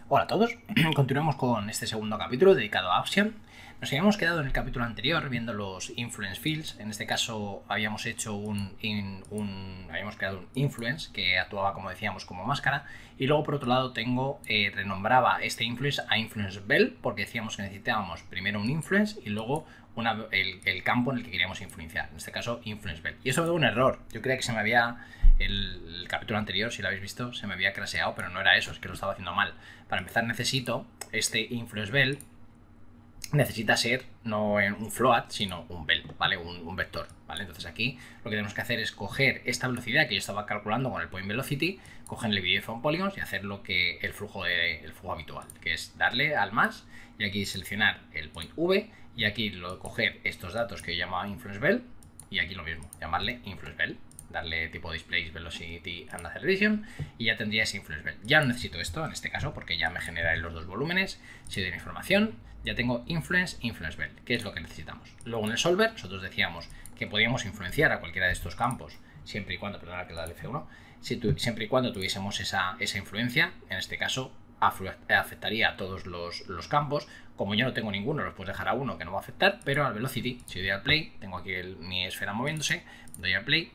Hola a todos, continuamos con este segundo capítulo dedicado a Axiom. Nos habíamos quedado en el capítulo anterior viendo los influence fields. En este caso habíamos hecho habíamos creado un influence que actuaba, como decíamos, como máscara, y luego por otro lado renombraba este influence a influence bell, porque decíamos que necesitábamos primero un influence y luego el campo en el que queríamos influenciar, en este caso influence bell. Y eso me dio un error. Yo creía que se me había el capítulo anterior, si lo habéis visto, se me había crasheado, pero no era eso, es que lo estaba haciendo mal. Para empezar necesito este influence bell, necesita ser no un float, sino un bell, ¿vale? Un vector, ¿vale? Entonces aquí lo que tenemos que hacer es coger esta velocidad que yo estaba calculando con el point velocity, coger el dividir from polygons y hacer lo que el flujo habitual, que es darle al más y aquí seleccionar el point v y aquí coger estos datos que yo llamaba influence bell y aquí lo mismo, llamarle influence bell, darle tipo displays velocity and acceleration y ya tendría ese influence bell. Ya no necesito esto en este caso porque ya me genera en los dos volúmenes. Si doy la información, ya tengo influence bell, que es lo que necesitamos. Luego en el solver nosotros decíamos que podíamos influenciar a cualquiera de estos campos siempre y cuando, perdona que la F1, siempre y cuando tuviésemos esa influencia. En este caso afectaría a todos los campos. Como yo no tengo ninguno, los puedes dejar a uno que no va a afectar, pero al velocity, si doy al play, tengo aquí mi esfera moviéndose, doy al play.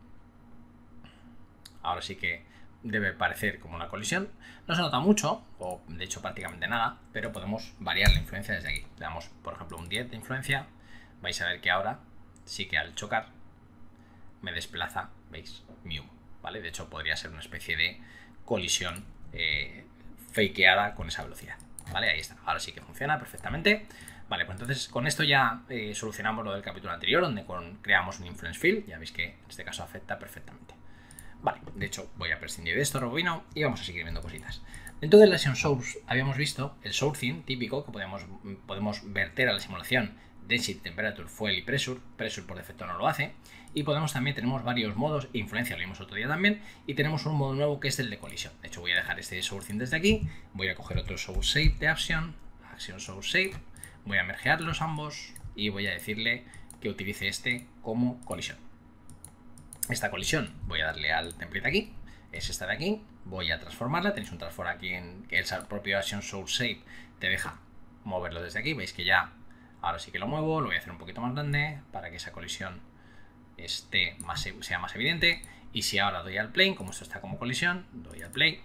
Ahora sí que debe parecer como una colisión. No se nota mucho, o de hecho prácticamente nada, pero podemos variar la influencia desde aquí. Le damos, por ejemplo, un 10 de influencia. Vais a ver que ahora sí que al chocar me desplaza, ¿veis? Mi humo, ¿vale? De hecho podría ser una especie de colisión fakeada con esa velocidad, ¿vale? Ahí está, ahora sí que funciona perfectamente. Vale, pues entonces con esto ya solucionamos lo del capítulo anterior, donde creamos un influence field. Ya veis que en este caso afecta perfectamente. Vale, de hecho voy a prescindir de esto, rebobino y vamos a seguir viendo cositas. Dentro de la session source habíamos visto el sourcing típico que podemos verter a la simulación density, temperature, fuel y pressure. Pressure por defecto no lo hace. Y tenemos varios modos, influencia lo vimos otro día también, y tenemos un modo nuevo que es el de colisión. De hecho voy a dejar este sourcing desde aquí, voy a coger otro source shape de action source shape, voy a mergearlos ambos y voy a decirle que utilice este como colisión. Esta colisión voy a darle al template aquí, es esta de aquí, voy a transformarla, tenéis un transform aquí en que el propio Action Source Shape te deja moverlo desde aquí, veis que ya ahora sí que lo muevo, lo voy a hacer un poquito más grande para que esa colisión sea más evidente. Y si ahora doy al play, como esto está como colisión, doy al play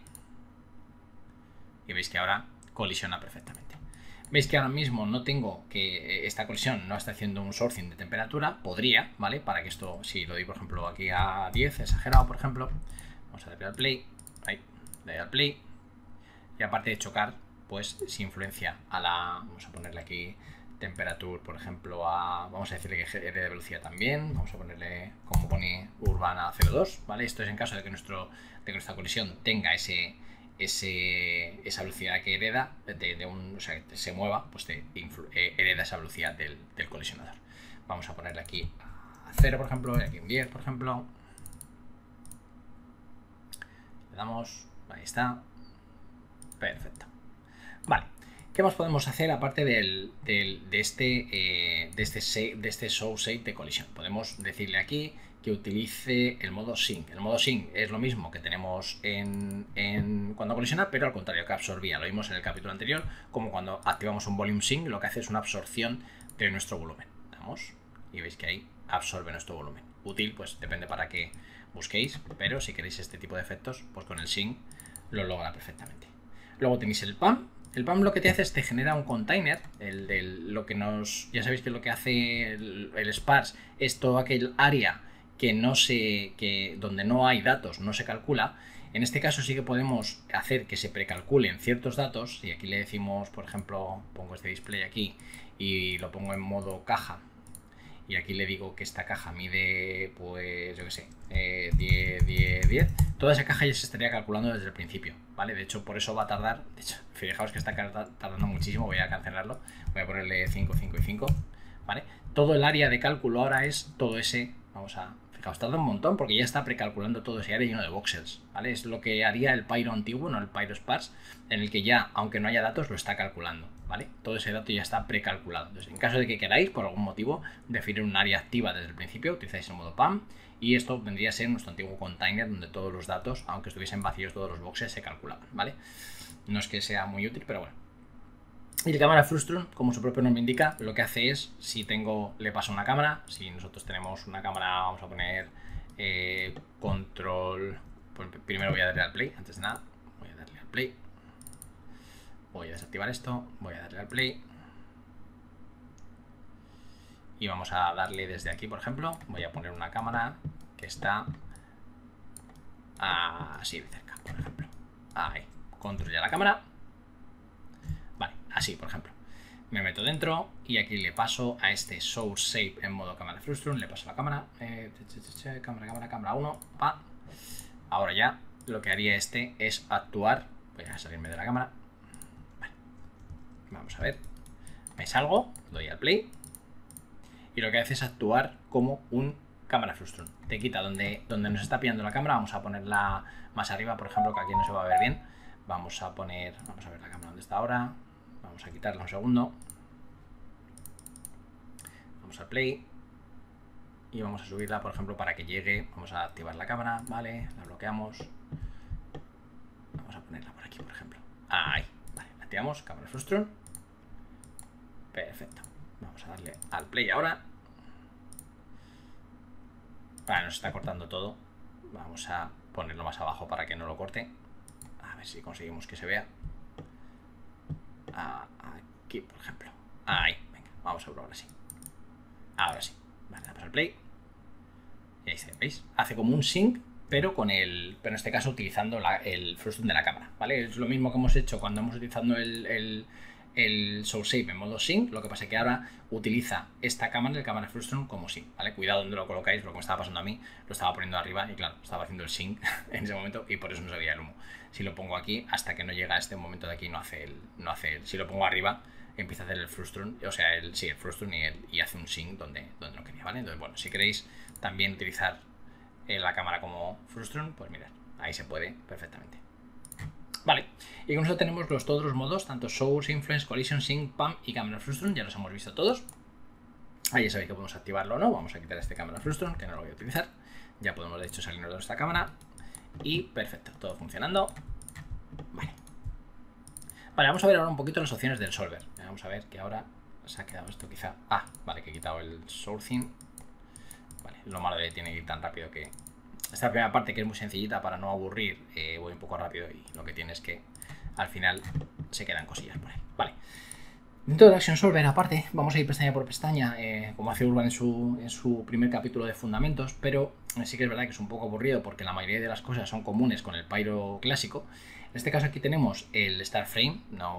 y veis que ahora colisiona perfectamente. Veis que ahora mismo no tengo que esta colisión no está haciendo un sourcing de temperatura, podría, ¿vale? Para que esto, si lo doy por ejemplo aquí a 10, exagerado por ejemplo, vamos a darle al play, ahí, le doy al play, y aparte de chocar, pues si influencia a vamos a ponerle aquí temperatura, por ejemplo, vamos a decirle que de velocidad también, vamos a ponerle como pone urbana CO2, ¿vale? Esto es en caso de que nuestra colisión tenga esa velocidad que hereda o sea, que se mueva, pues hereda esa velocidad del colisionador. Vamos a ponerle aquí a 0, por ejemplo, y aquí en 10, por ejemplo. Le damos, ahí está. Perfecto. Vale. ¿Qué más podemos hacer aparte de este show shape de colisión? Podemos decirle aquí que utilice el modo sync. El modo sync es lo mismo que tenemos cuando colisiona, pero al contrario, que absorbía. Lo vimos en el capítulo anterior, como cuando activamos un volume sync, lo que hace es una absorción de nuestro volumen. Vamos, y veis que ahí absorbe nuestro volumen. Útil, pues depende para qué busquéis, pero si queréis este tipo de efectos, pues con el sync lo logra perfectamente. Luego tenéis el PAM. El PAM lo que te hace es te genera un container, ya sabéis que lo que hace el sparse es todo aquel área donde no hay datos, no se calcula. En este caso sí que podemos hacer que se precalculen ciertos datos, y aquí le decimos, por ejemplo, pongo este display aquí y lo pongo en modo caja, y aquí le digo que esta caja mide, pues yo que sé, 10, 10, 10. Toda esa caja ya se estaría calculando desde el principio, ¿vale? De hecho, por eso va a tardar. De hecho, fijaos que está tardando muchísimo. Voy a cancelarlo. Voy a ponerle 5, 5 y 5, ¿vale? Todo el área de cálculo ahora es todo ese. Fijaos, tarda un montón porque ya está precalculando todo ese área lleno de voxels, ¿vale? Es lo que haría el Pyro antiguo, no el Pyro Sparse, en el que ya, aunque no haya datos, lo está calculando, ¿vale? Todo ese dato ya está precalculado. Entonces, en caso de que queráis, por algún motivo, definir un área activa desde el principio, utilizáis el modo PAM y esto vendría a ser nuestro antiguo container donde todos los datos, aunque estuviesen vacíos todos los boxes, se calculaban, ¿vale? No es que sea muy útil, pero bueno. Y el cámara Frustum, como su propio nombre indica, lo que hace es, si le paso una cámara, si nosotros tenemos una cámara, vamos a poner control, pues primero voy a darle al play, antes de nada, voy a darle al play, voy a desactivar esto, voy a darle al play, y vamos a darle desde aquí, por ejemplo, voy a poner una cámara que está así de cerca, por ejemplo, ahí, control ya la cámara. Así, por ejemplo. Me meto dentro y aquí le paso a este Source Shape en modo cámara Frustum, le paso la cámara, cámara 1, pa. Ahora ya lo que haría este es actuar, voy a salirme de la cámara, vale. Vamos a ver, me salgo, doy al play y lo que hace es actuar como un cámara Frustum. Te quita donde nos está pillando la cámara, vamos a ponerla más arriba, por ejemplo, que aquí no se va a ver bien. Vamos a ver la cámara donde está ahora. Vamos a quitarla un segundo. Vamos al play. Y vamos a subirla, por ejemplo, para que llegue. Vamos a activar la cámara, vale. La bloqueamos. Vamos a ponerla por aquí, por ejemplo. Ahí, vale. La activamos, cámara Frustum. Perfecto. Vamos a darle al play ahora. Vale, nos está cortando todo. Vamos a ponerlo más abajo para que no lo corte. A ver si conseguimos que se vea. Aquí, por ejemplo. Ahí, venga, vamos a verlo ahora sí. Ahora sí. Vale, damos al play. Y ahí se veis. Hace como un sync, pero en este caso utilizando el Frustum de la cámara, ¿vale? Es lo mismo que hemos hecho cuando hemos utilizado el Source Shape en modo sync. Lo que pasa es que ahora utiliza esta cámara, el cámara Frustum, como sync, ¿vale? Cuidado donde lo colocáis, lo que me estaba pasando a mí, lo estaba poniendo arriba y claro, estaba haciendo el sync en ese momento y por eso no se veía el humo. Si lo pongo aquí, hasta que no llega a este momento de aquí, no hace el. Si lo pongo arriba, empieza a hacer el Frustum, o sea, el Frustum y hace un sync donde no quería, ¿vale? Entonces, bueno, si queréis también utilizar la cámara como Frustum, pues mirad, ahí se puede perfectamente. Vale, y con eso tenemos todos los modos, tanto Source, Influence, Collision, Sync, PAM y Camera Frustum, ya los hemos visto todos. Ahí ya sabéis que podemos activarlo o no. Vamos a quitar este Camera Frustum, que no lo voy a utilizar. Ya podemos de hecho salirnos de nuestra cámara. Y perfecto, todo funcionando. Vale, vamos a ver ahora un poquito las opciones del solver. Vamos a ver que ahora se ha quedado esto quizá. Vale, que he quitado el sourcing. Vale, lo malo de que tiene que ir tan rápido que... Esta primera parte, que es muy sencillita para no aburrir, voy un poco rápido y lo que tiene es que al final se quedan cosillas por ahí. Vale. Dentro de Action Solver, aparte, vamos a ir pestaña por pestaña, como hace Urban en su primer capítulo de fundamentos, pero sí que es verdad que es un poco aburrido porque la mayoría de las cosas son comunes con el Pyro clásico. En este caso aquí tenemos el Start Frame,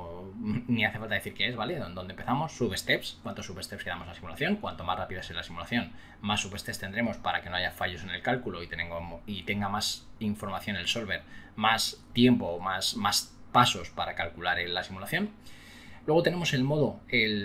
ni hace falta decir qué es, ¿vale? Donde empezamos, substeps, cuántos substeps le damos a la simulación, cuanto más rápida sea la simulación, más substeps tendremos para que no haya fallos en el cálculo y tenga más información el solver, más tiempo, más pasos para calcular la simulación. Luego tenemos el modo,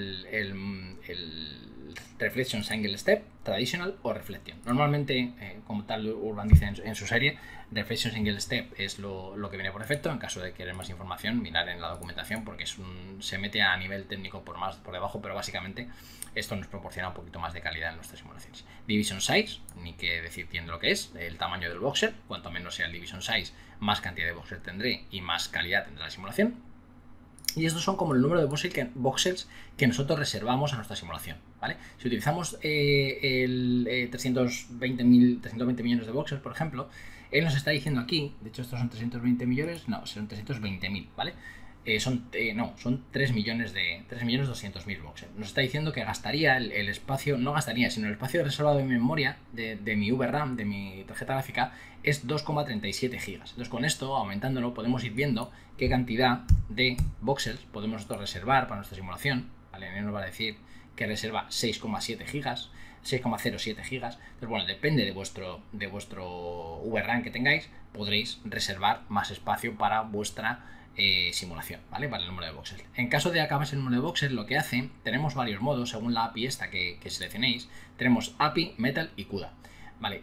el Reflection Single Step, Traditional o Reflection. Normalmente, como tal Urban dice en su serie, Reflection Single Step es lo que viene por defecto. En caso de querer más información, mirar en la documentación porque se mete a nivel técnico por debajo, pero básicamente esto nos proporciona un poquito más de calidad en nuestras simulaciones. Division Size, ni que decir tiene lo que es, el tamaño del voxel. Cuanto menos sea el Division Size, más cantidad de voxel tendré y más calidad tendrá la simulación. Y estos son como el número de voxels que nosotros reservamos a nuestra simulación, ¿vale? Si utilizamos 320 millones de voxels, por ejemplo, él nos está diciendo aquí, de hecho estos son 320 millones, no, son 320.000, ¿vale? Son 3 millones 200.000 voxels. Nos está diciendo que gastaría el espacio, no gastaría, sino el espacio reservado de memoria de mi VRAM, de mi tarjeta gráfica, es 2,37 gigas. Entonces con esto, aumentándolo, podemos ir viendo qué cantidad de voxels podemos nosotros reservar para nuestra simulación, ¿vale? Él nos va a decir que reserva 6,7 gigas, 6,07 gigas. Entonces, bueno, depende de vuestro VRAM que tengáis, podréis reservar más espacio para vuestra simulación, ¿vale? Para el número de voxels. En caso de acabarse el número de voxels, lo que hace, tenemos varios modos según la API esta que seleccionéis. Tenemos API, Metal y CUDA, ¿vale?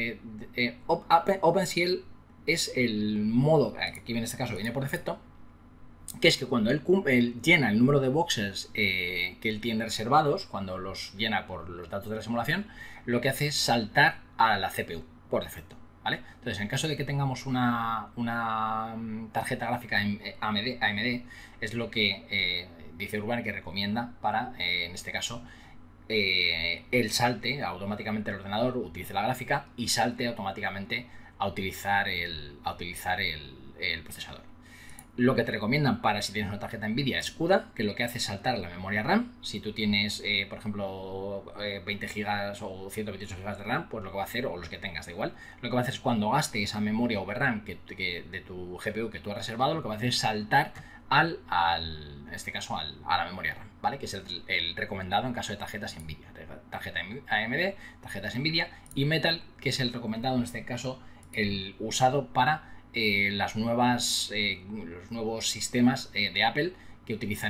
OpenCL es el modo que aquí en este caso viene por defecto, que es que cuando él llena el número de voxels que él tiene reservados, cuando los llena por los datos de la simulación, lo que hace es saltar a la CPU por defecto, ¿vale? Entonces, en caso de que tengamos una tarjeta gráfica AMD, es lo que dice Urban que recomienda para, en este caso, él salte automáticamente el ordenador, utilice la gráfica y salte automáticamente a utilizar el procesador. Lo que te recomiendan para si tienes una tarjeta Nvidia es CUDA, que lo que hace es saltar la memoria RAM. Si tú tienes, por ejemplo, 20 GB o 128 GB de RAM, pues lo que va a hacer, o los que tengas, da igual, lo que va a hacer es cuando gaste esa memoria VRAM de tu GPU que tú has reservado, lo que va a hacer es saltar en este caso, a la memoria RAM, ¿vale? Que es el recomendado en caso de tarjetas Nvidia. Tarjeta AMD, tarjetas Nvidia y Metal, que es el recomendado en este caso, el usado para los nuevos sistemas de Apple que utilizan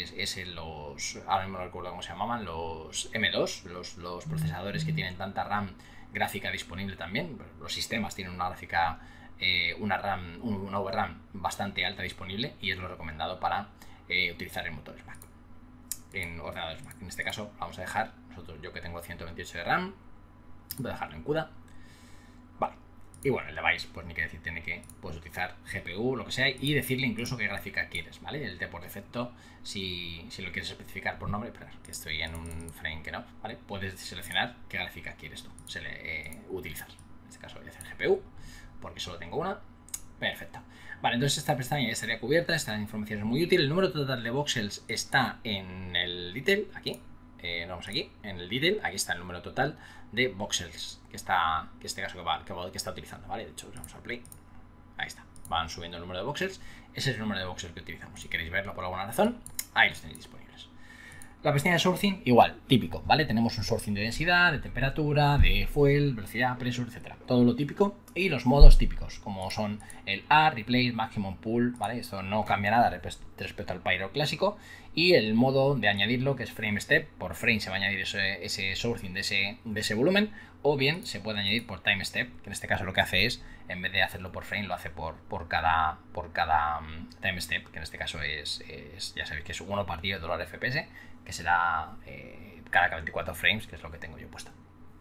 ahora no recuerdo cómo se llamaban, los M2, los procesadores que tienen tanta RAM gráfica disponible también. Los sistemas tienen una gráfica, una VRAM bastante alta disponible y es lo recomendado para utilizar en motores Mac, en ordenadores Mac. En este caso vamos a dejar, yo que tengo 128 de RAM, voy a dejarlo en CUDA. Vale. Y bueno, el device, pues ni que decir, puedes utilizar GPU, lo que sea, y decirle incluso qué gráfica quieres, ¿vale? El T por defecto, si lo quieres especificar por nombre, pero que estoy en un frame que no, ¿vale? Puedes seleccionar qué gráfica quieres tú utilizar. En este caso voy a hacer GPU, porque solo tengo una. Perfecto. Vale, entonces esta pestaña ya estaría cubierta, esta información es muy útil. El número total de voxels está en el detail, aquí. Nos vamos aquí, en el detail, aquí está el número total de voxels que está utilizando, ¿vale? De hecho, vamos a play, ahí está, van subiendo el número de voxels, ese es el número de voxels que utilizamos. Si queréis verlo por alguna razón, ahí los tenéis disponibles. La pestaña de sourcing, igual, típico, ¿vale? Tenemos un sourcing de densidad, de temperatura, de fuel, velocidad, pressure, etcétera. Todo lo típico y los modos típicos, como son el A, Replace, Maximum Pool, ¿vale? Esto no cambia nada respecto al Pyro clásico. Y el modo de añadirlo, que es Frame Step, por frame se va a añadir ese sourcing de ese volumen, o bien se puede añadir por Time Step, que en este caso lo que hace es, en vez de hacerlo por frame, lo hace por cada Time Step, que en este caso es ya sabéis que es 1 partido de $FPS, que será cada 24 frames, que es lo que tengo yo puesto.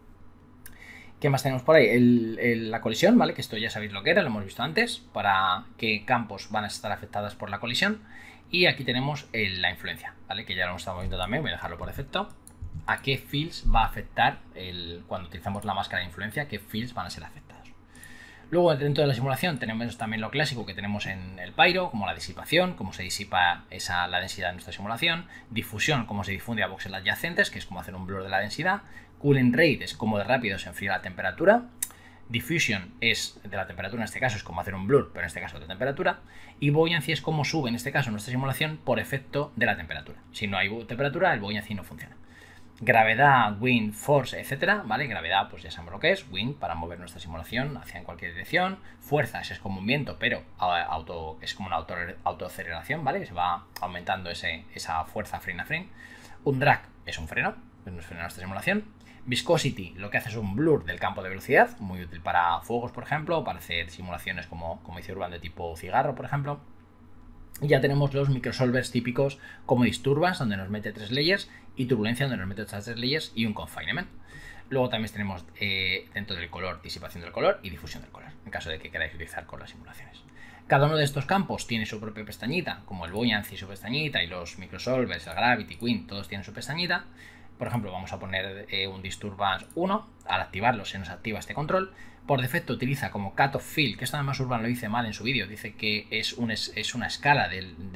¿Qué más tenemos por ahí? La colisión, ¿vale? Que esto ya sabéis lo que era, lo hemos visto antes, para qué campos van a estar afectadas por la colisión. Y aquí tenemos la influencia, ¿vale? Que ya lo hemos estado viendo también, voy a dejarlo por defecto. A qué fields va a afectar cuando utilizamos la máscara de influencia, qué fields van a ser afectados. Luego, dentro de la simulación, tenemos también lo clásico que tenemos en el Pyro, como la disipación, cómo se disipa la densidad de nuestra simulación. Difusión, cómo se difunde a voxels adyacentes, que es como hacer un blur de la densidad. Cooling rate es cómo de rápido se enfría la temperatura. Diffusion es de la temperatura, en este caso es como hacer un blur, pero en este caso de temperatura. Y buoyancy es cómo sube, en este caso, nuestra simulación por efecto de la temperatura. Si no hay temperatura, el buoyancy no funciona. Gravedad, wind, force, etcétera, ¿vale? Gravedad, pues ya sabemos lo que es. Wind, para mover nuestra simulación hacia cualquier dirección. Fuerzas es como un viento, pero es como una autoaceleración, ¿vale? Se va aumentando esa fuerza frame a frame. Un drag es un freno, nos frena nuestra simulación. Viscosity lo que hace es un blur del campo de velocidad, muy útil para fuegos, por ejemplo, o para hacer simulaciones como dice Urban de tipo cigarro, por ejemplo. Y ya tenemos los microsolvers típicos como Disturbance, donde nos mete 3 layers, y Turbulencia, donde nos mete otras 3 layers, y un Confinement. Luego también tenemos dentro del color, disipación del color y difusión del color, en caso de que queráis utilizar con las simulaciones. Cada uno de estos campos tiene su propia pestañita, como el Buoyancy su pestañita, y los microsolvers, el Gravity, Wind, todos tienen su pestañita. Por ejemplo, vamos a poner un Disturbance 1, al activarlo se nos activa este control. Por defecto utiliza como Cutoff Field, que esto además Urban lo dice mal en su vídeo, dice que es una escala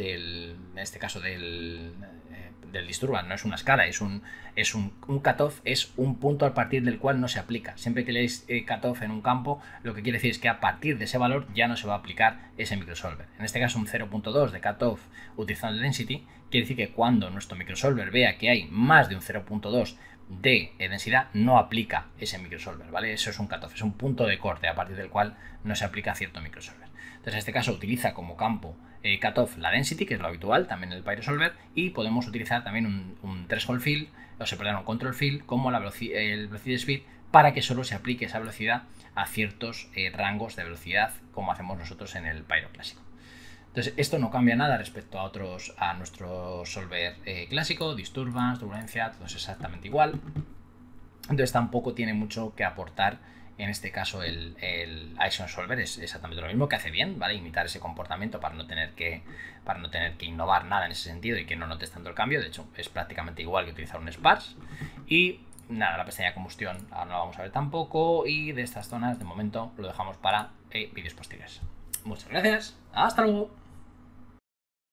en este caso del Disturbance, no es una escala, es un cutoff, es un punto a partir del cual no se aplica. Siempre que leéis cutoff en un campo, lo que quiere decir es que a partir de ese valor ya no se va a aplicar ese microsolver. En este caso un 0.2 de cutoff utilizando el density, quiere decir que cuando nuestro microsolver vea que hay más de un 0.2 de densidad, no aplica ese microsolver, ¿vale? Eso es un cutoff, es un punto de corte a partir del cual no se aplica cierto microsolver. Entonces en este caso utiliza como campo cutoff la density, que es lo habitual también en el PyroSolver, y podemos utilizar también un threshold field, un control field como el velocity speed, para que solo se aplique esa velocidad a ciertos rangos de velocidad, como hacemos nosotros en el Pyro clásico. Entonces esto no cambia nada respecto a nuestro solver clásico, Disturbance, Turbulencia, todo es exactamente igual. Entonces tampoco tiene mucho que aportar En este caso el Action Solver es exactamente lo mismo, que hace bien, ¿vale? Imitar ese comportamiento para no tener que innovar nada en ese sentido y que no notes tanto el cambio. De hecho, es prácticamente igual que utilizar un sparse. Y nada, la pestaña de combustión ahora no la vamos a ver tampoco. Y de estas zonas, de momento, lo dejamos para vídeos posteriores. Muchas gracias. Hasta luego.